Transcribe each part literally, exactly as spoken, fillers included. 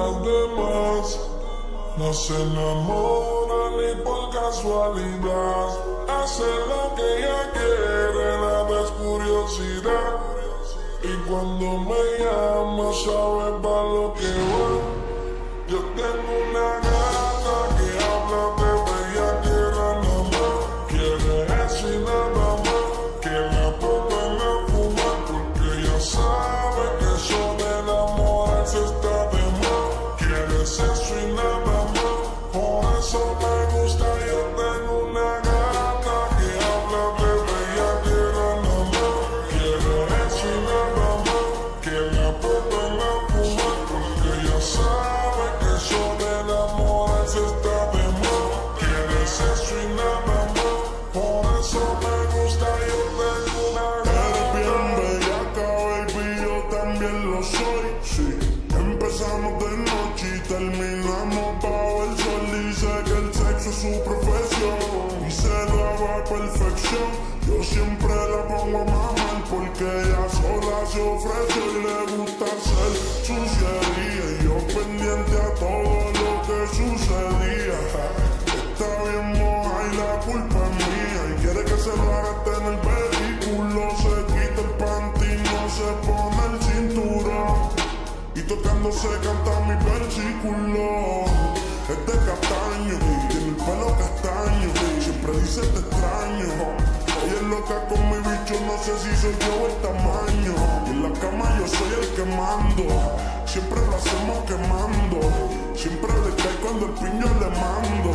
las demás. No se enamora ni por casualidad. Hace lo que ella quiere, nada es curiosidad. Y cuando me llama sabe pa' lo que va. Yo tengo una gata que habla de bellaquera nada más. Quiere eso y nada más, que la pongan a fumar, porque ella sabe que eso de enamorarse está de más. Quiere sexo y nada más, por eso me gusta. Yo tengo una gata que habla de bellaquera nada más. Quiere eso y nada más, que la pongan a fumar, porque ella sabe que eso de enamorarse está de más. Quiere sexo y nada más, por eso me gusta. Yo tengo una gata. Eres bien bellaca, baby, yo también lo soy. Sí, empezamos de noche y terminamos bajo el sol. Dice que el sexo es su profesión y se daba a perfección. Yo siempre la pongo a mamar porque ella sola se ofrece y le gusta hacer suciería. Y yo pendiente a todo lo que sucedía. Está bien moja y la culpa es mía. Y quiere que se lo haga hasta en el vehículo. Se quita el panty, no se pone el cinturón. Y tocando se canta mi versículo. Es de castaño, tiene el pelo castaño. Siempre dice te extraño. Ella es loca con mi bicho, no sé si soy yo el tamaño. Y en la cama yo soy el que mando. Siempre lo hacemos quemando. Siempre le cae cuando el piño le mando.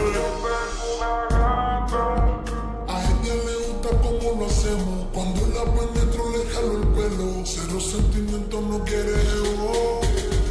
Yeah. A ella le gusta cómo lo hacemos. Cuando la penetro le jalo el pelo. Cero sentimientos, no quiere ego.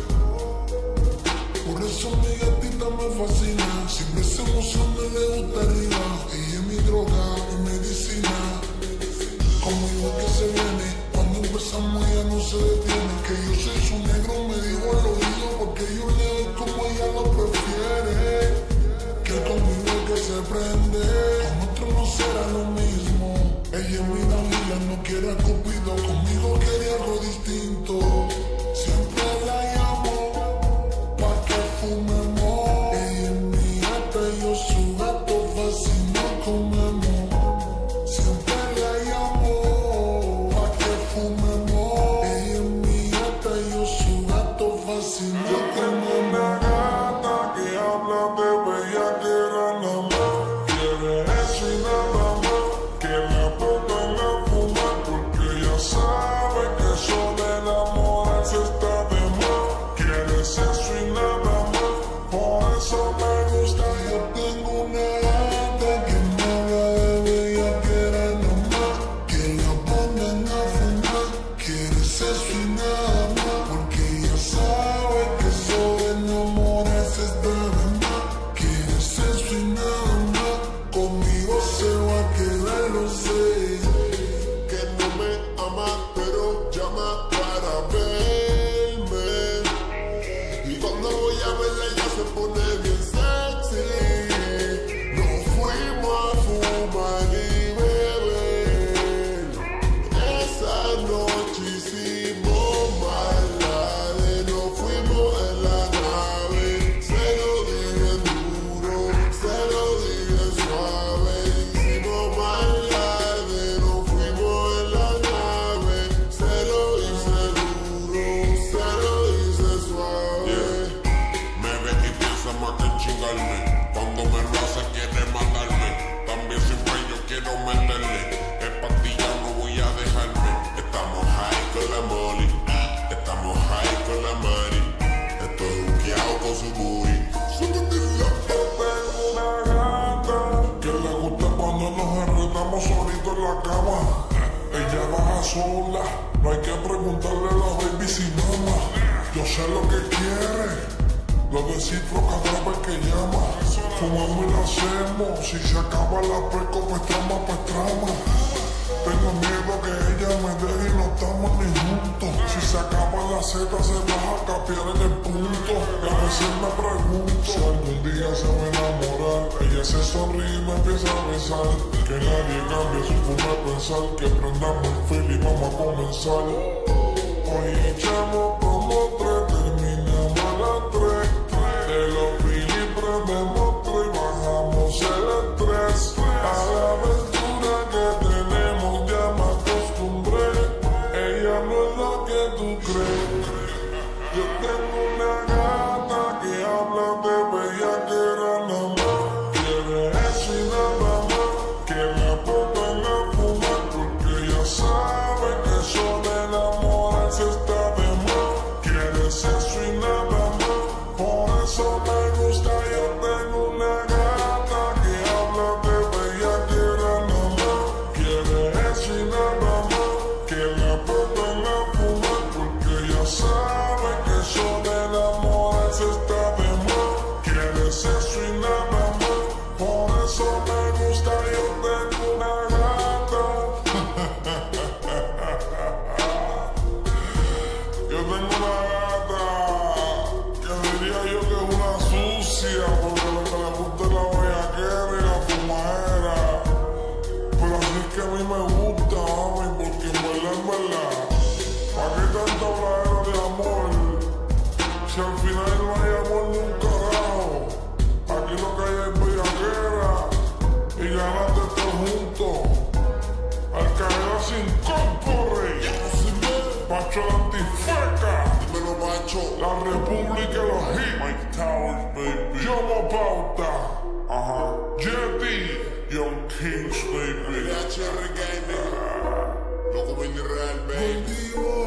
Por eso mi gatita me fascina. Siempre se emociona y le gusta arriba. Ella es mi droga, mi medicina. Conmigo es que se viene. Cuando empezamos ella no se detiene. Que yo soy su negro, me dijo al oído, porque yo le doy como ella lo prefiere. Que conmigo es que se prende. Con otro no será lo mismo. Ella es mi Dalila, no quiere a Cupido. Conmigo quería algo distinto. Siempre la llamo pa' que fumemos. Ella es mi gata y yo su gato, fácil no comemos. Siempre la llamo pa' que fumemos. Ella es mi gata y yo su gato, fácil no comemos. Yo tengo una gata que habla de bellaquera nada más. Quiere eso y nada más, que la pongan a fumar, porque ella sabe que eso de enamorarse está de más. Quiere sexo y nada más, por eso me gusta. Yo tengo una gata que me habla de bellaquera nada más, que la pongan a fumar. Quiere sexo y nada más, porque ella sabe que eso de enamorarse está de más. Quiere sexo y nada más, conmigo se va a quedar, lo sé. Que no me ama, pero llama para verme. Y cuando voy a verla ella se pone bien sexy. Nos fuimos a fumar y beber. Esa noche hicimos maldades. Nos fuimos en la nave. Se lo dije duro, se lo dije suave. Hicimos maldades. Nos fuimos en la nave. Se lo hice duro, se lo hice suave. Me ve y piensa más que chingarme. Cuando me lo hace quiere matarme. También siempre yo quiero meterle. Es pastilla, no voy a dejarme. Estamos high con la molly. Estamos high con la mari. Estoy juqueado con su booty. Tengo una gata que le gusta cuando nos enredamos solitos en la cama. Ella baja sola, no hay que preguntarle a la baby si mama. Yo sé lo que quiere, lo descifro cada vez que llama. Fumamos y lo hacemos, si se acaba la pesco pues trama, pues trama. Tengo miedo que ella me deje y no estamos ni juntos. Si se acaba la seta se va a capear en el punto. Y a veces me pregunto si algún día se va a enamorar. Ella se sonríe y me empieza a besar. Que nadie cambie su forma de pensar. Que prendamos el fil y vamos a comenzar. Hoy echamos como tres, terminamos a las tres. Republic de los hits. Mike Towers, baby. Yomo Pauta. Ajá. Jetty. Young Kings, baby. H R Gaming. Loco Bendy Real, baby.